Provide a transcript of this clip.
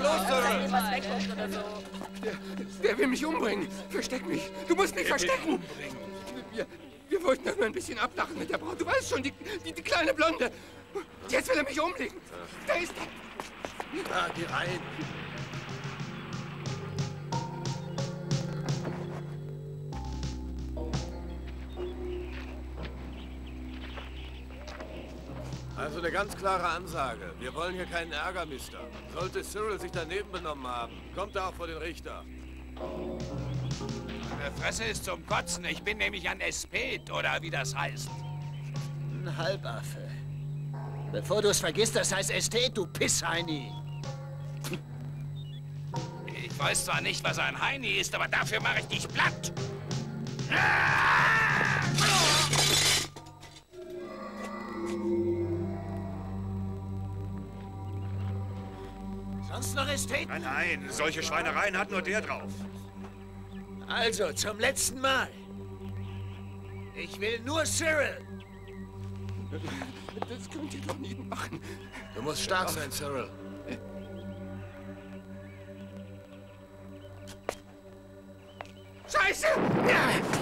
los, Cyril! Was wegguckt oder so. Der will mich umbringen. Versteck mich. Du musst mich verstecken. Wir wollten doch nur ein bisschen ablachen mit der Braut. Du weißt schon, die kleine Blonde. Jetzt will er mich umlegen. Da ist er. Ah, geh rein. Also eine ganz klare Ansage. Wir wollen hier keinen Ärger, Mister. Sollte Cyril sich daneben benommen haben, kommt er auch vor den Richter. Meine Fresse ist zum Kotzen. Ich bin nämlich ein Espet, oder wie das heißt. Ein Halbaffe. Bevor du es vergisst, das heißt Ästhet, du Pissheini. Ich weiß zwar nicht, was ein Heini ist, aber dafür mache ich dich platt. Sonst noch Ästhet? Nein, nein, solche Schweinereien hat nur der drauf. Also, zum letzten Mal. Ich will nur Cyril. Das könnt ihr doch nicht machen. Du musst stark sein, Cyril. Scheiße! Ja.